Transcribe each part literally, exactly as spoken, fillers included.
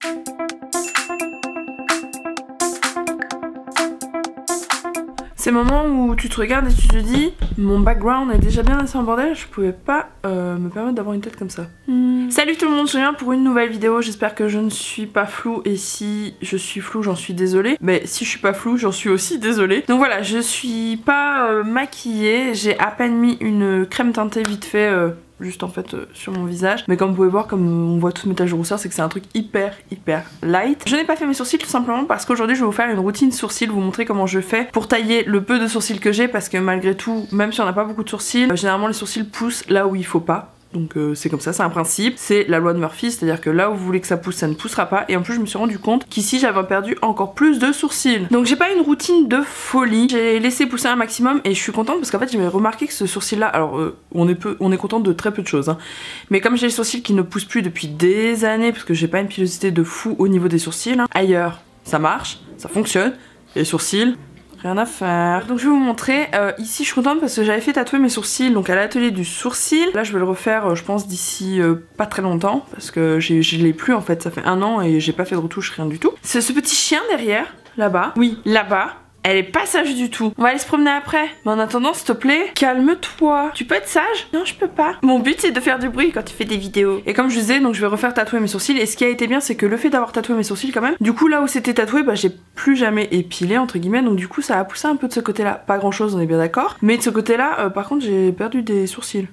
Ces moments où tu te regardes et tu te dis mon background est déjà bien assez en bordel, je pouvais pas euh, me permettre d'avoir une tête comme ça. Mmh. Salut tout le monde, je viens pour une nouvelle vidéo, j'espère que je ne suis pas floue et si je suis floue j'en suis désolée. Mais si je suis pas floue j'en suis aussi désolée. Donc voilà, je suis pas euh, maquillée, j'ai à peine mis une crème teintée vite fait euh, juste en fait euh, sur mon visage. Mais comme vous pouvez voir, comme on voit toutes mes taches de rousseur, c'est que c'est un truc hyper hyper light. Je n'ai pas fait mes sourcils tout simplement parce qu'aujourd'hui je vais vous faire une routine sourcils, vous montrer comment je fais pour tailler le peu de sourcils que j'ai, parce que malgré tout, même si on n'a pas beaucoup de sourcils, euh, généralement les sourcils poussent là où il faut pas. Donc euh, c'est comme ça, c'est un principe, c'est la loi de Murphy, c'est-à-dire que là où vous voulez que ça pousse, ça ne poussera pas. Et en plus je me suis rendu compte qu'ici j'avais perdu encore plus de sourcils. Donc j'ai pas une routine de folie, j'ai laissé pousser un maximum et je suis contente parce qu'en fait j'ai remarqué que ce sourcil là, alors euh, on est peu, on est contente de très peu de choses hein. Mais comme j'ai les sourcils qui ne poussent plus depuis des années, parce que j'ai pas une pilosité de fou au niveau des sourcils hein. Ailleurs ça marche, ça fonctionne, les sourcils, rien à faire. Donc je vais vous montrer, euh, ici je suis contente parce que j'avais fait tatouer mes sourcils donc à l'atelier du sourcil. Là je vais le refaire euh, je pense d'ici euh, pas très longtemps parce que je l'ai plus en fait, ça fait un an et j'ai pas fait de retouche, rien du tout. C'est ce petit chien derrière, là-bas, oui là-bas. Elle est pas sage du tout. On va aller se promener après. Mais en attendant, s'il te plaît, calme-toi. Tu peux être sage? Non, je peux pas. Mon but, c'est de faire du bruit quand tu fais des vidéos. Et comme je disais, donc je vais refaire tatouer mes sourcils. Et ce qui a été bien, c'est que le fait d'avoir tatoué mes sourcils quand même, du coup, là où c'était tatoué, bah j'ai plus jamais épilé, entre guillemets. Donc du coup, ça a poussé un peu de ce côté-là. Pas grand-chose, on est bien d'accord. Mais de ce côté-là, euh, par contre, j'ai perdu des sourcils.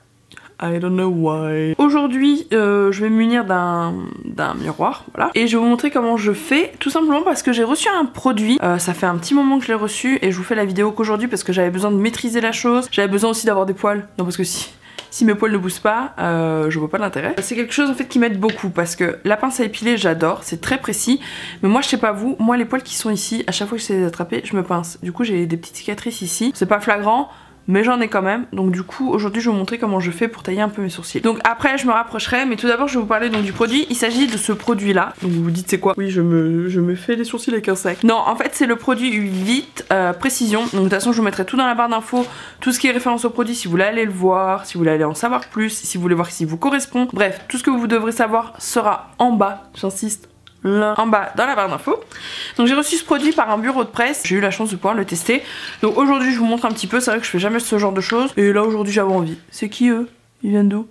I don't know why. Aujourd'hui, euh, je vais me munir d'un d'un miroir, voilà. Et je vais vous montrer comment je fais, tout simplement parce que j'ai reçu un produit. Euh, ça fait un petit moment que je l'ai reçu et je vous fais la vidéo qu'aujourd'hui parce que j'avais besoin de maîtriser la chose. J'avais besoin aussi d'avoir des poils. Non, parce que si... Si mes poils ne bougent pas, euh, je vois pas l'intérêt. C'est quelque chose en fait qui m'aide beaucoup parce que la pince à épiler j'adore, c'est très précis. Mais moi je sais pas vous, moi les poils qui sont ici, à chaque fois que j'essaie de les attraper, je me pince. Du coup j'ai des petites cicatrices ici, c'est pas flagrant. Mais j'en ai quand même, donc du coup aujourd'hui je vais vous montrer comment je fais pour tailler un peu mes sourcils. Donc après je me rapprocherai, mais tout d'abord je vais vous parler donc du produit. Il s'agit de ce produit là, donc vous vous dites c'est quoi? Oui je me, je me fais les sourcils avec un sac. Non en fait c'est le produit Vite euh, Précision, donc de toute façon je vous mettrai tout dans la barre d'infos, tout ce qui est référence au produit si vous voulez aller le voir, si vous voulez aller en savoir plus, si vous voulez voir s'il vous correspond. Bref, tout ce que vous devrez savoir sera en bas, j'insiste. Là, en bas dans la barre d'infos. Donc j'ai reçu ce produit par un bureau de presse, j'ai eu la chance de pouvoir le tester. Donc aujourd'hui je vous montre un petit peu, c'est vrai que je fais jamais ce genre de choses. Et là aujourd'hui j'avais envie. C'est qui eux? Ils viennent d'où?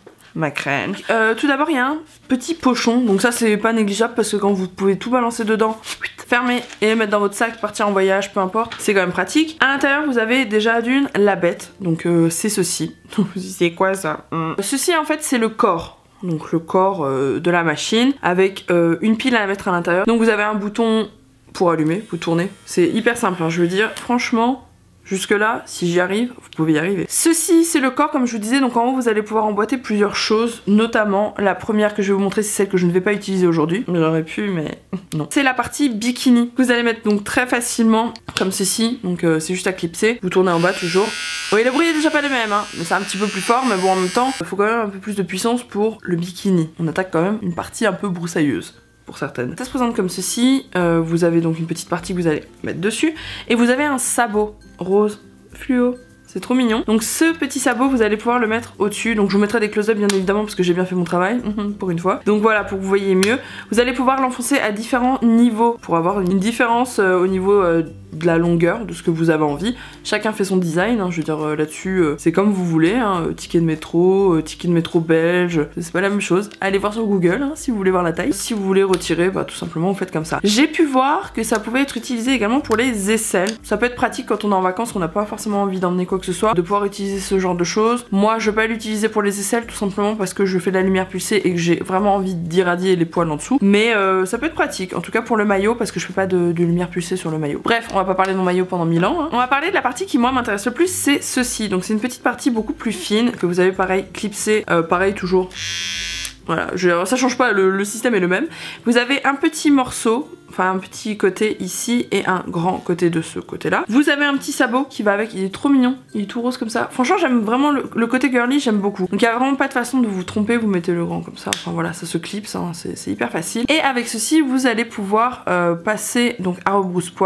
Ma crème. Euh, tout d'abord il y a un petit pochon, donc ça c'est pas négligeable parce que quand vous pouvez tout balancer dedans, fermer et mettre dans votre sac, partir en voyage, peu importe, c'est quand même pratique. À l'intérieur vous avez déjà d'une la bête, donc euh, c'est ceci. C'est quoi ça? hum. Ceci en fait c'est le corps. Donc le corps euh, de la machine avec euh, une pile à la mettre à l'intérieur. Donc vous avez un bouton pour allumer, vous tournez. C'est hyper simple hein, je veux dire, franchement jusque là si j'y arrive vous pouvez y arriver. Ceci c'est le corps comme je vous disais, donc en haut vous allez pouvoir emboîter plusieurs choses, notamment la première que je vais vous montrer, c'est celle que je ne vais pas utiliser aujourd'hui. J'aurais pu mais non. C'est la partie bikini. Vous allez mettre donc très facilement comme ceci, donc euh, c'est juste à clipser, vous tournez en bas toujours. Oui le bruit est déjà pas le même hein, mais c'est un petit peu plus fort, mais bon en même temps il faut quand même un peu plus de puissance pour le bikini. On attaque quand même une partie un peu broussailleuse. Pour certaines. Ça se présente comme ceci, euh, vous avez donc une petite partie que vous allez mettre dessus et vous avez un sabot rose fluo, c'est trop mignon. Donc ce petit sabot vous allez pouvoir le mettre au dessus, donc je vous mettrai des close-up bien évidemment parce que j'ai bien fait mon travail pour une fois. Donc voilà, pour que vous voyez mieux, vous allez pouvoir l'enfoncer à différents niveaux pour avoir une différence euh, au niveau euh, de la longueur de ce que vous avez envie. Chacun fait son design, hein, je veux dire euh, là-dessus euh, c'est comme vous voulez, hein, euh, ticket de métro, euh, ticket de métro belge, c'est pas la même chose. Allez voir sur Google hein, si vous voulez voir la taille. Si vous voulez retirer, bah tout simplement vous faites comme ça. J'ai pu voir que ça pouvait être utilisé également pour les aisselles. Ça peut être pratique quand on est en vacances, on n'a pas forcément envie d'emmener quoi que ce soit, de pouvoir utiliser ce genre de choses. Moi je vais pas l'utiliser pour les aisselles tout simplement parce que je fais de la lumière pulsée et que j'ai vraiment envie d'irradier les poils en dessous. Mais euh, ça peut être pratique, en tout cas pour le maillot parce que je fais pas de, de lumière pulsée sur le maillot. Bref, on va pas parler de mon maillot pendant mille ans. Hein. On va parler de la partie qui moi m'intéresse le plus, c'est ceci. Donc c'est une petite partie beaucoup plus fine que vous avez pareil clipsé, euh, pareil toujours. Voilà, je, ça change pas, le, le système est le même. Vous avez un petit morceau, enfin un petit côté ici et un grand côté de ce côté-là. Vous avez un petit sabot qui va avec, il est trop mignon, il est tout rose comme ça. Franchement j'aime vraiment le, le côté girly, j'aime beaucoup. Donc il n'y a vraiment pas de façon de vous tromper, vous mettez le grand comme ça, enfin voilà, ça se clipse, hein, c'est hyper facile. Et avec ceci, vous allez pouvoir euh, passer donc à rebrousse-poil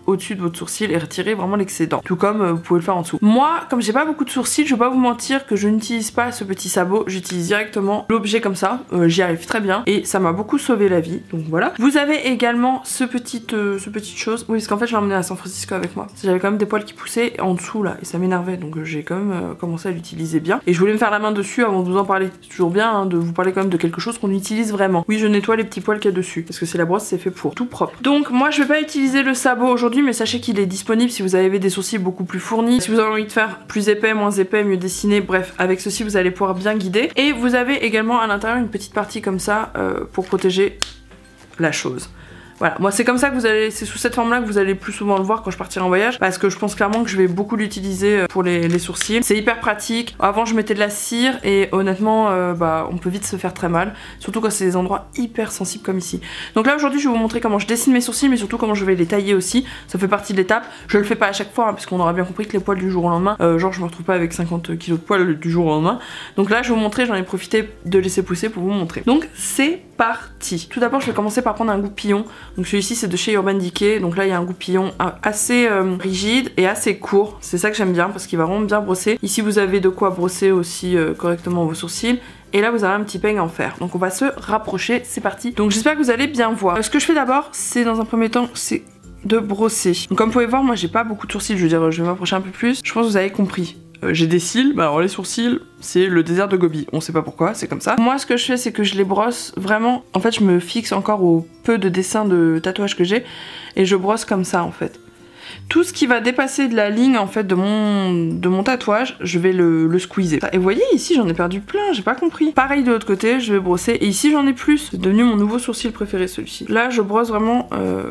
au-dessus de votre sourcil et retirer vraiment l'excédent. Tout comme euh, vous pouvez le faire en dessous. Moi, comme j'ai pas beaucoup de sourcils, je vais pas vous mentir que je n'utilise pas ce petit sabot. J'utilise directement l'objet comme ça. Euh, J'y arrive très bien et ça m'a beaucoup sauvé la vie. Donc voilà. Vous avez également ce petit, euh, ce petite chose. Oui, parce qu'en fait, je l'ai emmené à San Francisco avec moi. J'avais quand même des poils qui poussaient en dessous là et ça m'énervait. Donc euh, j'ai quand même euh, commencé à l'utiliser bien. Et je voulais me faire la main dessus avant de vous en parler. C'est toujours bien hein, de vous parler quand même de quelque chose qu'on utilise vraiment. Oui, je nettoie les petits poils qu'il y a dessus parce que c'est la brosse, c'est fait pour tout propre. Donc moi, je vais pas utiliser le sabot aujourd'hui, mais sachez qu'il est disponible si vous avez des sourcils beaucoup plus fournis. Si vous avez envie de faire plus épais, moins épais, mieux dessiné, bref, avec ceci vous allez pouvoir bien guider. Et vous avez également à l'intérieur une petite partie comme ça euh, pour protéger la chose. Voilà, moi c'est comme ça que vous allez, c'est sous cette forme là que vous allez plus souvent le voir quand je partirai en voyage parce que je pense clairement que je vais beaucoup l'utiliser pour les, les sourcils. C'est hyper pratique. Avant je mettais de la cire et honnêtement euh, bah, on peut vite se faire très mal, surtout quand c'est des endroits hyper sensibles comme ici. Donc là aujourd'hui je vais vous montrer comment je dessine mes sourcils mais surtout comment je vais les tailler aussi. Ça fait partie de l'étape. Je le fais pas à chaque fois hein, parce qu'on aura bien compris que les poils du jour au lendemain, euh, genre je me retrouve pas avec cinquante kilos de poils du jour au lendemain. Donc là je vais vous montrer, j'en ai profité de laisser pousser pour vous montrer. Donc c'est parti. Tout d'abord je vais commencer par prendre un goupillon. Donc celui-ci c'est de chez Urban Decay, donc là il y a un goupillon assez euh, rigide et assez court, c'est ça que j'aime bien parce qu'il va vraiment bien brosser. Ici vous avez de quoi brosser aussi euh, correctement vos sourcils. Et là vous avez un petit peigne en fer. Donc on va se rapprocher, c'est parti. Donc j'espère que vous allez bien voir. Euh, ce que je fais d'abord c'est dans un premier temps c'est de brosser. Donc comme vous pouvez voir moi j'ai pas beaucoup de sourcils, je veux dire je vais m'approcher un peu plus. Je pense que vous avez compris. Euh, j'ai des cils, bah alors les sourcils c'est le désert de Gobi, on sait pas pourquoi, c'est comme ça. Moi ce que je fais c'est que je les brosse vraiment, en fait je me fixe encore au peu de dessins de tatouages que j'ai et je brosse comme ça en fait. Tout ce qui va dépasser de la ligne en fait de mon, de mon tatouage, je vais le, le squeezer. Et vous voyez ici j'en ai perdu plein, j'ai pas compris. Pareil de l'autre côté, je vais brosser et ici j'en ai plus. C'est devenu mon nouveau sourcil préféré celui-ci. Là je brosse vraiment euh,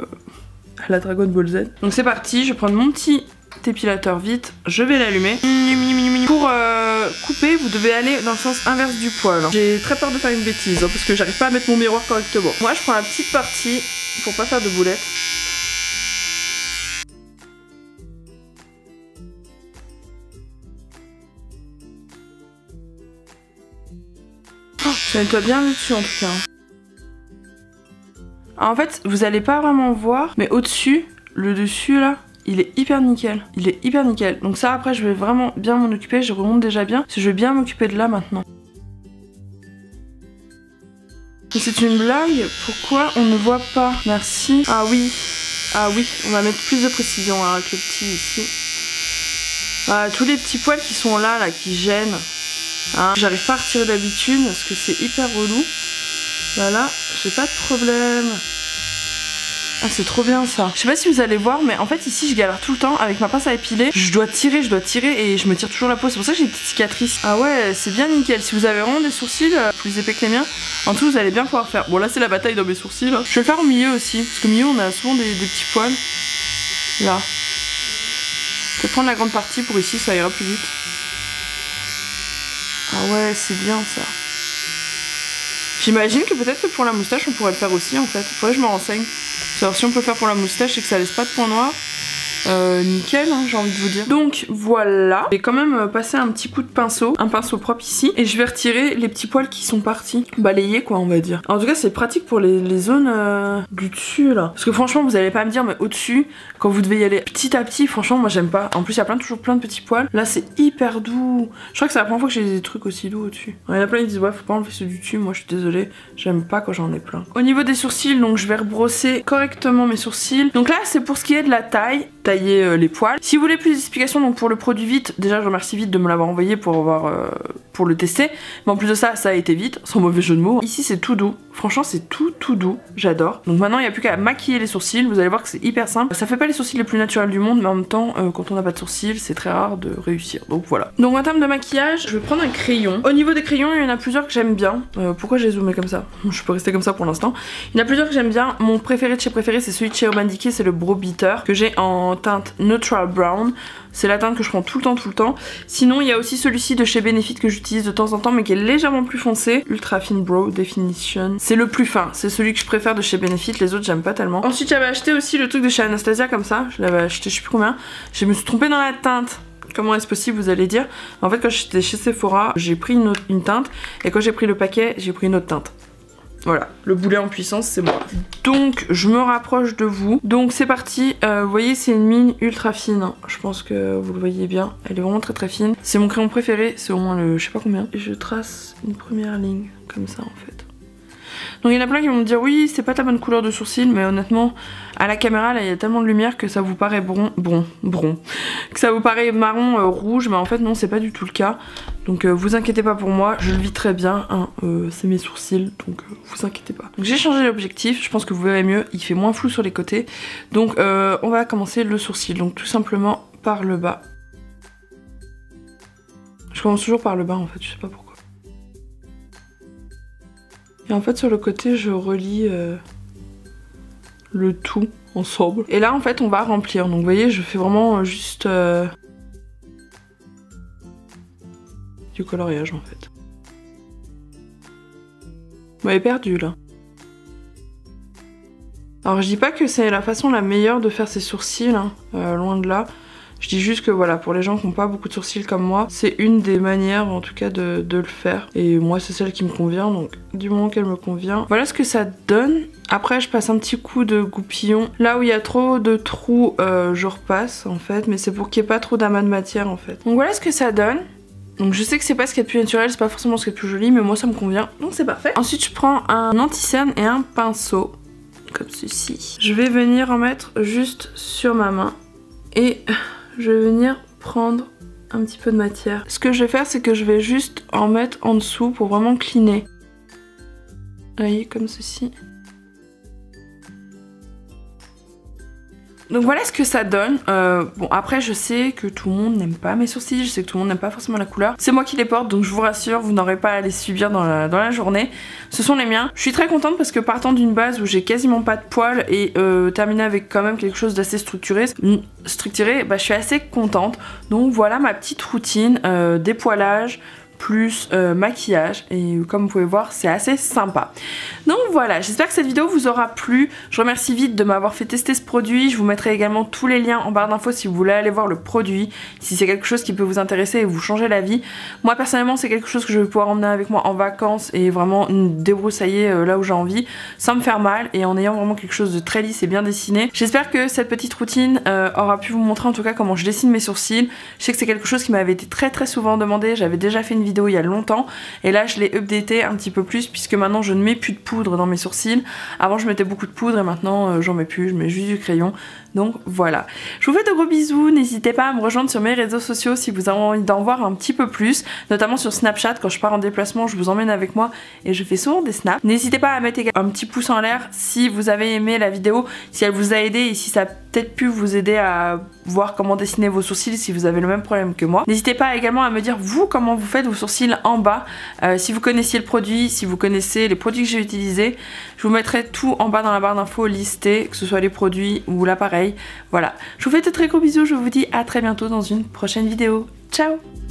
à la Dragon Ball Z. Donc c'est parti, je vais prendre mon petit épilateur vite, je vais l'allumer. Pour euh, couper, vous devez aller dans le sens inverse du poil. J'ai très peur de faire une bêtise hein, parce que j'arrive pas à mettre mon miroir correctement. Moi je prends la petite partie pour pas faire de boulettes. Oh, ça nettoie bien le dessus en tout cas. Alors, en fait, vous allez pas vraiment voir, mais au-dessus, le dessus là, il est hyper nickel. Il est hyper nickel. Donc ça après je vais vraiment bien m'en occuper. Je remonte déjà bien. Parce que je vais bien m'occuper de là maintenant. C'est une blague. Pourquoi on ne voit pas? Merci. Ah oui. Ah oui. On va mettre plus de précision hein, avec le petit ici. Ah, tous les petits poils qui sont là, là, qui gênent. Hein. J'arrive pas à retirer d'habitude parce que c'est hyper relou. Voilà. J'ai pas de problème. Ah c'est trop bien ça. Je sais pas si vous allez voir mais en fait ici je galère tout le temps avec ma pince à épiler. Je dois tirer, je dois tirer et je me tire toujours la peau. C'est pour ça que j'ai une petite cicatrice. Ah ouais c'est bien nickel. Si vous avez vraiment des sourcils euh, plus épais que les miens, en tout vous allez bien pouvoir faire. Bon là c'est la bataille dans mes sourcils. Hein. Je vais le faire au milieu aussi. Parce qu'au milieu on a souvent des, des petits poils. Là. Je vais prendre la grande partie pour ici, ça ira plus vite. Ah ouais c'est bien ça. J'imagine que peut-être que pour la moustache on pourrait le faire aussi en fait. Faudrait que je me renseigne. Alors si on peut faire pour la moustache et que ça laisse pas de points noirs, euh, nickel hein, j'ai envie de vous dire. Donc voilà, je vais quand même passer un petit coup de pinceau, un pinceau propre ici, et je vais retirer les petits poils qui sont partis, balayer quoi on va dire. En tout cas c'est pratique pour les, les zones euh, du dessus là. Parce que franchement vous allez pas me dire mais au dessus, quand vous devez y aller petit à petit, franchement moi j'aime pas. En plus il y a plein, toujours plein de petits poils, là c'est hyper doux. Je crois que c'est la première fois que j'ai des trucs aussi doux au dessus. Il y en a plein qui disent ouais faut pas enlever ceux du dessus, moi je suis désolée, j'aime pas quand j'en ai plein. Au niveau des sourcils, donc je vais rebrosser correctement mes sourcils. Donc là c'est pour ce qui est de la taille, tailler euh, les poils. Si vous voulez plus d'explications donc pour le produit Vite, déjà je remercie Vite de me l'avoir envoyé pour avoir euh, pour le tester. Mais en plus de ça, ça a été vite, sans mauvais jeu de mots. Ici c'est tout doux, franchement c'est tout tout doux, j'adore. Donc maintenant il n'y a plus qu'à maquiller les sourcils, vous allez voir que c'est hyper simple. Ça fait pas les sourcils les plus naturels du monde, mais en même temps euh, quand on n'a pas de sourcils c'est très rare de réussir, donc voilà. Donc en termes de maquillage, je vais prendre un crayon. Au niveau des crayons, il y en a plusieurs que j'aime bien. Euh, pourquoi j'ai zoomé comme ça? Je peux rester comme ça pour l'instant. Il y en a plusieurs que j'aime bien. Mon préféré de chez préféré c'est celui de chez Urban Decay, c'est le Brow Beater que j'ai en teinte Neutral Brown. C'est la teinte que je prends tout le temps, tout le temps. Sinon, il y a aussi celui-ci de chez Benefit que j'utilise de temps en temps, mais qui est légèrement plus foncé. Ultra Fine Brow Definition. C'est le plus fin. C'est celui que je préfère de chez Benefit. Les autres, j'aime pas tellement. Ensuite, j'avais acheté aussi le truc de chez Anastasia comme ça. Je l'avais acheté, je sais plus combien. Je me suis trompée dans la teinte. Comment est-ce possible, vous allez dire? En fait, quand j'étais chez Sephora, j'ai pris une, autre, une teinte. Et quand j'ai pris le paquet, j'ai pris une autre teinte. Voilà, le boulet en puissance c'est moi. Donc je me rapproche de vous. Donc c'est parti, euh, vous voyez c'est une mine ultra fine, hein. Je pense que vous le voyez bien, elle est vraiment très très fine. C'est mon crayon préféré, c'est au moins le je sais pas combien. Et je trace une première ligne comme ça en fait. Donc il y en a plein qui vont me dire oui c'est pas ta bonne couleur de sourcil, mais honnêtement à la caméra là il y a tellement de lumière que ça vous paraît bron, bron, bron, que ça vous paraît marron euh, rouge, mais en fait non c'est pas du tout le cas. Donc euh, vous inquiétez pas pour moi, je le vis très bien, hein. euh, c'est mes sourcils donc euh, vous inquiétez pas. Donc j'ai changé l'objectif, je pense que vous verrez mieux, il fait moins flou sur les côtés. Donc euh, on va commencer le sourcil, donc tout simplement par le bas. Je commence toujours par le bas en fait, je sais pas pourquoi. Et en fait sur le côté je relie euh, le tout ensemble. Et là en fait on va remplir. Donc vous voyez je fais vraiment juste euh, du coloriage en fait. Vous m'avez perdu là. Alors je dis pas que c'est la façon la meilleure de faire ses sourcils, hein, euh, loin de là. Je dis juste que voilà, pour les gens qui n'ont pas beaucoup de sourcils comme moi, c'est une des manières en tout cas de, de le faire. Et moi c'est celle qui me convient, donc du moment qu'elle me convient. Voilà ce que ça donne. Après je passe un petit coup de goupillon. Là où il y a trop de trous, euh, je repasse en fait, mais c'est pour qu'il n'y ait pas trop d'amas de matière en fait. Donc voilà ce que ça donne. Donc je sais que c'est pas ce qu'il y a de plus naturel, c'est pas forcément ce qu'il y a de plus joli, mais moi ça me convient, donc c'est parfait. Ensuite je prends un anti-cerne et un pinceau, comme ceci. Je vais venir en mettre juste sur ma main et je vais venir prendre un petit peu de matière. Ce que je vais faire c'est que je vais juste en mettre en dessous pour vraiment cleaner. Vous voyez, comme ceci. Donc voilà ce que ça donne. Euh, bon après je sais que tout le monde n'aime pas mes sourcils, je sais que tout le monde n'aime pas forcément la couleur. C'est moi qui les porte donc je vous rassure, vous n'aurez pas à les subir dans la, dans la journée. Ce sont les miens. Je suis très contente parce que partant d'une base où j'ai quasiment pas de poils et euh, terminé avec quand même quelque chose d'assez structuré, structuré, bah je suis assez contente. Donc voilà ma petite routine, euh, dépoilage plus euh, maquillage, et comme vous pouvez voir c'est assez sympa. Donc voilà, j'espère que cette vidéo vous aura plu. Je remercie Vite de m'avoir fait tester ce produit. Je vous mettrai également tous les liens en barre d'infos si vous voulez aller voir le produit, si c'est quelque chose qui peut vous intéresser et vous changer la vie. Moi personnellement c'est quelque chose que je vais pouvoir emmener avec moi en vacances et vraiment débroussailler euh, là où j'ai envie sans me faire mal et en ayant vraiment quelque chose de très lisse et bien dessiné. J'espère que cette petite routine euh, aura pu vous montrer en tout cas comment je dessine mes sourcils. Je sais que c'est quelque chose qui m'avait été très très souvent demandé, j'avais déjà fait une vidéo il y a longtemps et là je l'ai updaté un petit peu plus puisque maintenant je ne mets plus de poudre dans mes sourcils. Avant je mettais beaucoup de poudre et maintenant euh, j'en mets plus, je mets juste du crayon. Donc voilà, je vous fais de gros bisous, n'hésitez pas à me rejoindre sur mes réseaux sociaux si vous avez envie d'en voir un petit peu plus, notamment sur Snapchat. Quand je pars en déplacement je vous emmène avec moi et je fais souvent des snaps. N'hésitez pas à mettre un petit pouce en l'air si vous avez aimé la vidéo, si elle vous a aidé et si ça a peut-être pu vous aider à voir comment dessiner vos sourcils si vous avez le même problème que moi. N'hésitez pas également à me dire vous comment vous faites vos sourcils en bas, euh, si vous connaissiez le produit, si vous connaissez les produits que j'ai utilisés. Je vous mettrai tout en bas dans la barre d'infos listé, que ce soit les produits ou l'appareil. Voilà, je vous fais de très gros bisous, je vous dis à très bientôt dans une prochaine vidéo. Ciao!